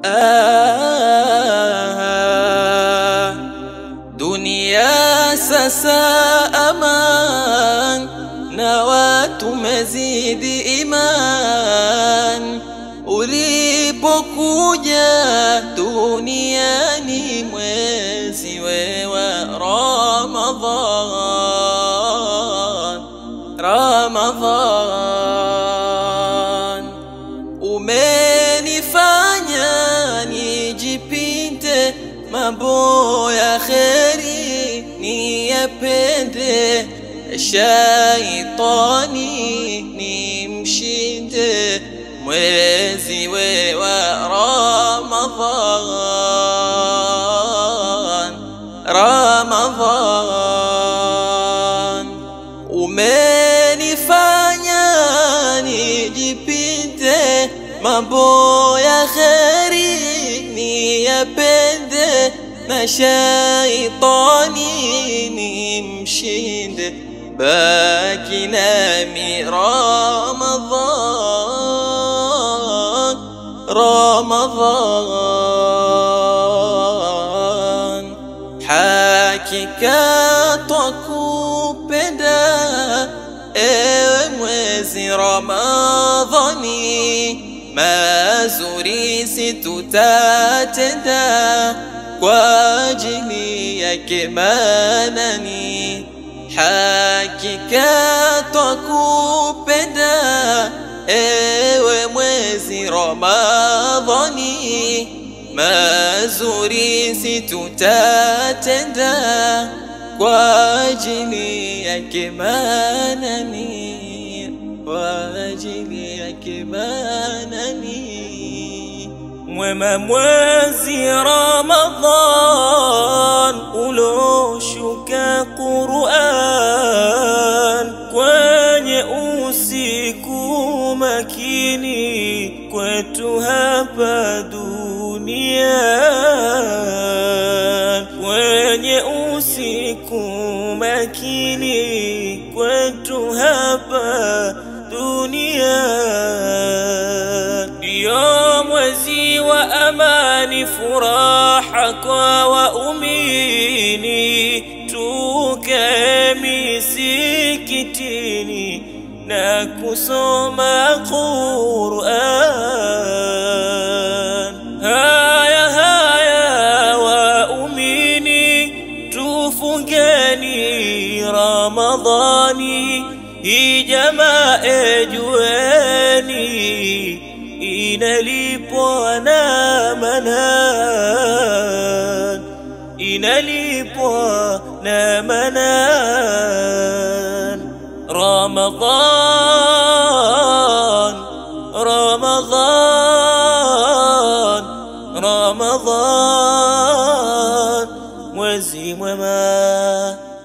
Dunia sasa aman, na watu mezidi iman. Ulipokuja duniani mwezi wa Ramadhan, umenifanya nijipinde, mambo ya kheri niyapende, shaitani nimshinde, mwezi wa Ramadhan, umenifanya nijipinde, mambo ya kheri niyapende, na shaitani nimshinde, baki nami Ramadhan. Hakika twakupenda ewe mwezi Ramadhani, mazuri si tutatenda kwa ajili yake manani. Hakika twakupenda ewe mwezi Ramadhani, mazuri si tutatenda kwa ajili yake manani, kwa ajili yake manani. Mwema mwezi Ramadhan uloshuka Qur'an, kwenye usiku makini kwetu hapa duniani, kwenye usiku makini kwetu hapa duniani. Ndio mwezi wa amani, furaha kwa waumini, tukae misikitini na kusoma Qur'an. Haya haya waumini, tufungeni Ramadhani, hii jamaa jueni inalipwa na manan, inalipwa na manan. Ramadhan, Ramadhan, Ramadhan, mwezi mwema.